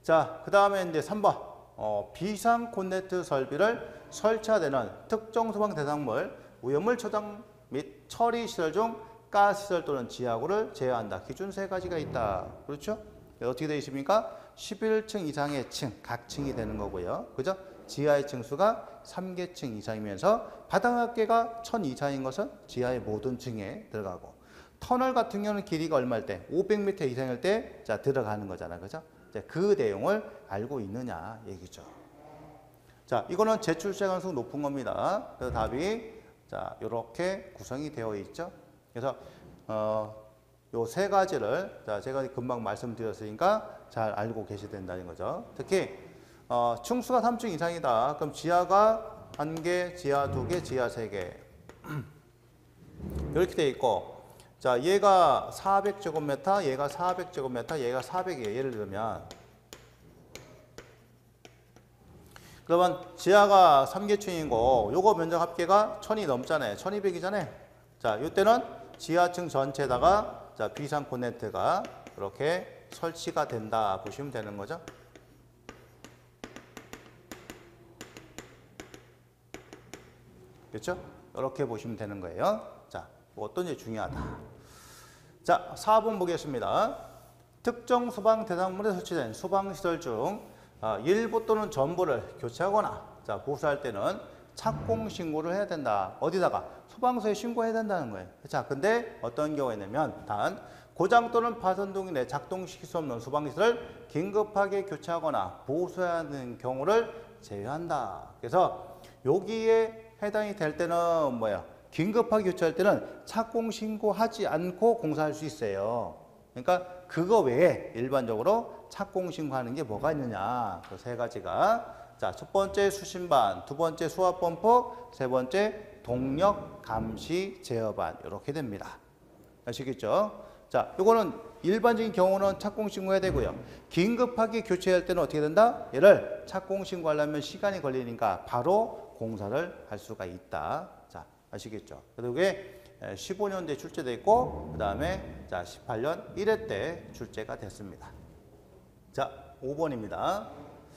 자, 그 다음에 이제 3번. 비상 콘넥트 설비를 설치되는 특정 소방 대상물, 오염물 저장 및 처리 시설 중 가스 시설 또는 지하구를 제어한다. 기준 세 가지가 있다. 그렇죠? 어떻게 되어 있습니까? 11층 이상의 층, 각 층이 되는 거고요. 그죠? 지하의 층수가 3개층 이상이면서 바닥어깨가 1000 이상인 것은 지하의 모든 층에 들어가고, 터널 같은 경우는 길이가 얼마일 때? 500m 이상일 때 자, 들어가는 거잖아. 그죠? 그 내용을 알고 있느냐 얘기죠. 자, 이거는 제출제 가능성 높은 겁니다. 그래서 답이 자, 이렇게 구성이 되어 있죠. 그래서 요 세 가지를 자, 제가 금방 말씀드렸으니까 잘 알고 계셔야 된다는 거죠. 특히 층수가 3층 이상이다. 그럼 지하가 1개, 지하 2개, 지하 3개 이렇게 돼 있고, 자, 얘가 400제곱미터, 얘가 400제곱미터, 얘가 400이에요. 예를 들면 그러면 지하가 3개층이고 요거 면적 합계가 1000이 넘잖아요. 1200이잖아요. 자, 이때는 지하층 전체에다가 자, 비상 콘넥트가 이렇게 설치가 된다 보시면 되는 거죠. 그렇죠? 이렇게 보시면 되는 거예요. 자, 어떤 게 중요하다. 자, 4번 보겠습니다. 특정 소방 대상물에 설치된 소방시설 중 일부 또는 전부를 교체하거나 자, 보수할 때는 착공 신고를 해야 된다. 어디다가? 소방서에 신고해야 된다는 거예요. 자, 근데 어떤 경우에는 단 고장 또는 파손 등에 작동시킬 수 없는 소방시설을 긴급하게 교체하거나 보수해야 하는 경우를 제외한다. 그래서 여기에 해당이 될 때는 뭐야? 긴급하게 교체할 때는 착공 신고하지 않고 공사할 수 있어요. 그러니까 그거 외에 일반적으로 착공 신고하는 게 뭐가 있느냐? 그 세 가지가 자, 첫 번째 수신반, 두 번째 수압 펌프, 세 번째 동력 감시 제어반 이렇게 됩니다. 아시겠죠? 자, 이거는 일반적인 경우는 착공 신고해야 되고요. 긴급하게 교체할 때는 어떻게 된다? 얘를 착공 신고하려면 시간이 걸리니까 바로 공사를 할 수가 있다. 자, 아시겠죠? 그리고 그게 15년대 출제돼 있고 그 다음에 자 18년 1회 때 출제가 됐습니다. 자, 5번입니다.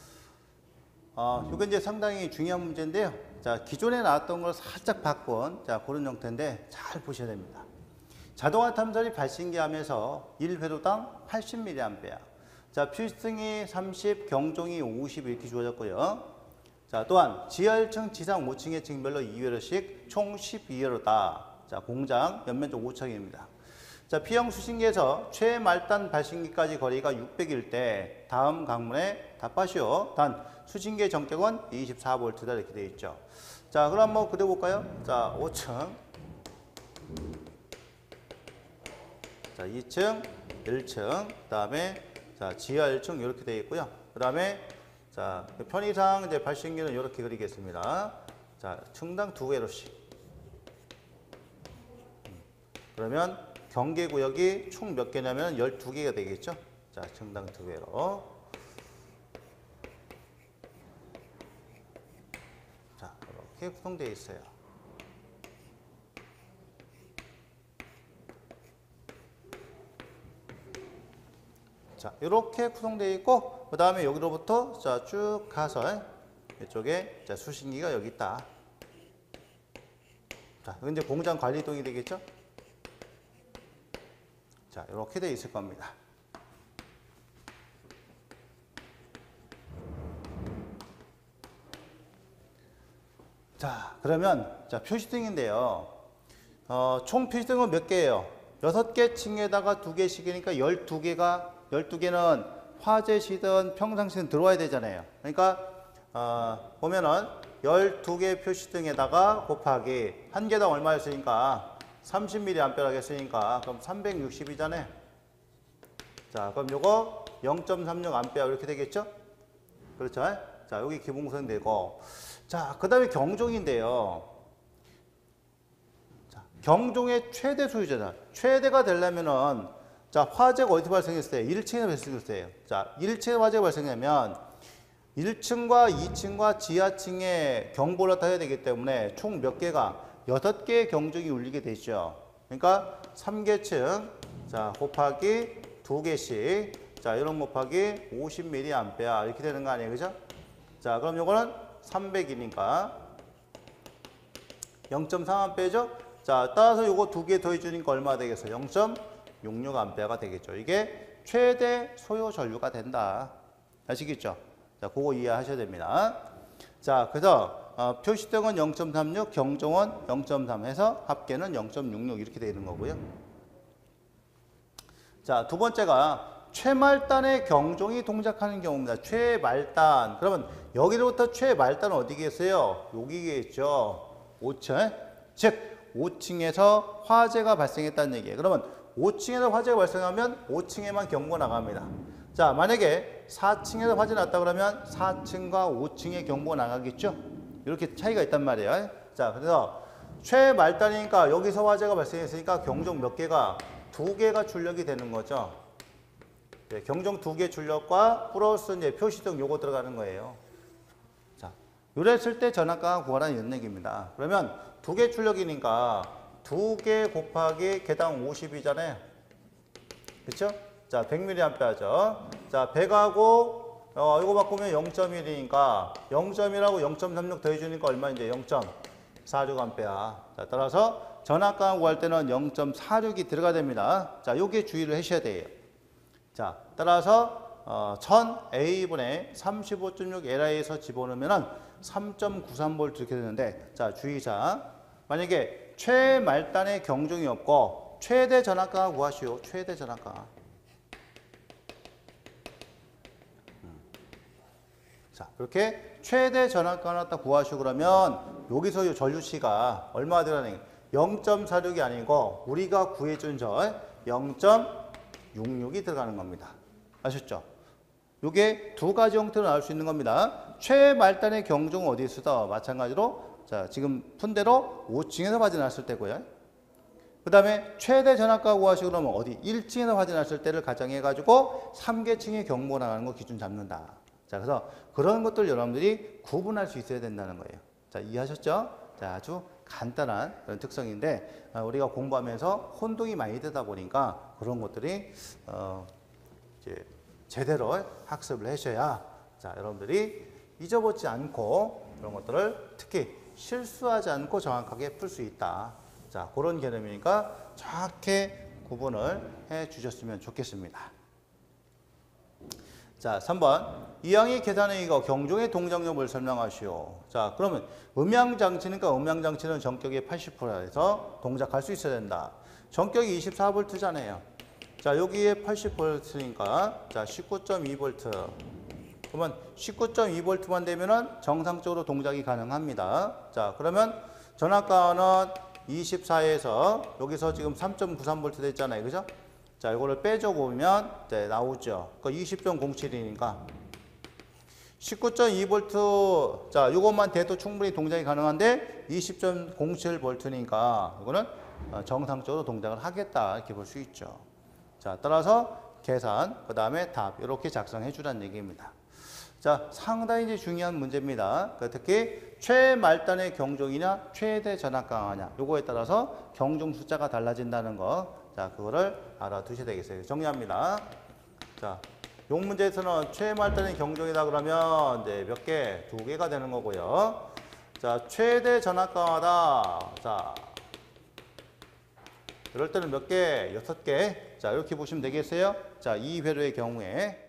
이게 이제 상당히 중요한 문제인데요. 자, 기존에 나왔던 걸 살짝 바꾼 자, 그런 형태인데 잘 보셔야 됩니다. 자동화 탐사리 발신기 하면서 1회로당 80mA. 자, 필승이 30, 경종이 50 이렇게 주어졌고요. 자, 또한 지하 1층, 지상 5층의 층별로 2회로씩 총 12회로다. 자, 공장 연면적 5층입니다. 자, P형 수신기에서 최말단 발신기까지 거리가 600일 때 다음 강문에 답하시오. 단 수신기의 전격은 24V다 이렇게 되어 있죠. 자, 그럼 한번 그려볼까요? 자, 5층, 자, 2층, 1층, 그 다음에 자, 지하 1층 이렇게 되어 있고요. 그 다음에 자, 편의상 이제 발신기는 이렇게 그리겠습니다. 자, 층당 2회로씩. 그러면 경계구역이 총 몇 개냐면 12개가 되겠죠. 자, 층당 2회로. 자, 이렇게 구성되어 있어요. 자, 이렇게 구성되어 있고, 그 다음에 여기로부터 자, 쭉 가서 이쪽에 자, 수신기가 여기 있다. 자, 이건 이제 공장 관리동이 되겠죠? 자, 이렇게 되어 있을 겁니다. 자, 그러면 자, 표시등인데요. 총 표시등은 몇 개예요? 6개 층에다가 2개씩이니까 12개는 화재시든 평상시든 들어와야 되잖아요. 그러니까 보면은 12개 표시등에다가 곱하기 한 개당 얼마였으니까 30mA라고 했으니까 그럼 360이잖아요. 자, 그럼 요거 0.36A 이렇게 되겠죠? 그렇죠? 자, 여기 기본구성 되고, 자, 그 다음에 경종인데요. 자, 경종의 최대 소유자다. 최대가 되려면은 자, 화재가 어디서 발생했어요? 1층에 발생했어요. 자, 1층에 화재가 발생하면 1층과 2층과 지하층에 경보를 나타내야 되기 때문에 총 몇 개가 6개의 경종이 울리게 되죠. 그러니까 3개층 자, 곱하기 2개씩 자, 이런 곱하기 50mA 이렇게 되는 거 아니에요, 그죠? 자, 그럼 요거는 300이니까 0.3A죠? 자, 따라서 요거 두 개 더해주니까 얼마 되겠어요? 0.66A가 되겠죠. 이게 최대 소요 전류가 된다. 아시겠죠? 자, 그거 이해하셔야 됩니다. 자, 그래서 표시등은 0.36, 경종은 0.3 해서 합계는 0.66 이렇게 되는 거고요. 자, 두 번째가 최말단의 경종이 동작하는 경우입니다. 최말단. 그러면 여기로부터 최말단은 어디겠어요? 여기겠죠. 5층. 즉 5층에서 화재가 발생했다는 얘기예요. 그러면 5층에서 화재가 발생하면 5층에만 경고 나갑니다. 자, 만약에 4층에서 화재 났다 그러면 4층과 5층에 경고가 나가겠죠? 이렇게 차이가 있단 말이에요. 자, 그래서 최말단이니까 여기서 화재가 발생했으니까 경종 몇 개가? 2개가 출력이 되는 거죠. 네, 경종 2개 출력과 플러스 이제 표시등 요거 들어가는 거예요. 자, 이랬을 때 전압값 구하라는 이런 얘기입니다. 그러면 2개 출력이니까 2개 곱하기 개당 50이잖아요. 그렇죠? 자, 100mA죠. 자, 100하고 이거 바꾸면 0.1이니까 0.1하고 0.36 더해주니까 얼마인데 0.46A. 자, 따라서 전압값 구할 때는 0.46이 들어가야 됩니다. 자, 요게 주의를 하셔야 돼요. 자, 따라서 1000A분의 35.6Li에서 집어넣으면 3.93V 이렇게 되는데, 자, 주의사. 만약에 최말단의 경종이 없고 최대 전압값 구하시오. 최대 전압값. 자, 이렇게 최대 전압값을 갖다 구하시오. 그러면 여기서 이 전류치가 얼마 들어가는 0.46이 아니고 우리가 구해준 저 0.66이 들어가는 겁니다. 아셨죠? 이게 두 가지 형태로 나올 수 있는 겁니다. 최말단의 경종은 어디 있어도 마찬가지로 자, 지금 푼 대로 5층에서 화재 났을 때고요. 그 다음에 최대 전압값 구하시고 그러면 어디 1층에서 화재 났을 때를 가정해가지고 3계층의 경보 나가는 거 기준 잡는다. 자, 그래서 그런 것들 여러분들이 구분할 수 있어야 된다는 거예요. 자, 이해하셨죠? 자, 아주 간단한 그런 특성인데 우리가 공부하면서 혼동이 많이 되다 보니까 그런 것들이 이제 제대로 학습을 하셔야 자, 여러분들이 잊어버리지 않고 그런 것들을 특히 실수하지 않고 정확하게 풀 수 있다. 자, 그런 개념이니까 정확히 구분을 해 주셨으면 좋겠습니다. 자, 3번. 이항이 계산의 이거 경종의 동작 여부를 설명하시오. 자, 그러면 음향장치니까 음향장치는 전격의 80%에서 동작할 수 있어야 된다. 전격이 24V잖아요. 자, 여기에 80V니까 자, 19.2V. 그러면 19.2V만 되면은 정상적으로 동작이 가능합니다. 자, 그러면 전압가는 24에서 여기서 지금 3.93V 됐잖아요. 그죠? 자, 이거를 빼줘 보면 네, 나오죠. 그러니까 20.07이니까 19.2V. 자, 이것만 돼도 충분히 동작이 가능한데 20.07V니까 이거는 정상적으로 동작을 하겠다 이렇게 볼 수 있죠. 자, 따라서 계산, 그 다음에 답 이렇게 작성해 주라는 얘기입니다. 자, 상당히 이제 중요한 문제입니다. 특히 최말단의 경종이냐 최대 전압 강하냐 요거에 따라서 경종 숫자가 달라진다는 거. 자, 그거를 알아두셔야 되겠어요. 정리합니다. 자, 요 문제에서는 최말단의 경종이다 그러면 이제 몇 개? 2개가 되는 거고요. 자, 최대 전압 강하다. 자, 이럴 때는 몇 개? 6개. 자, 이렇게 보시면 되겠어요. 자, 이 회로의 경우에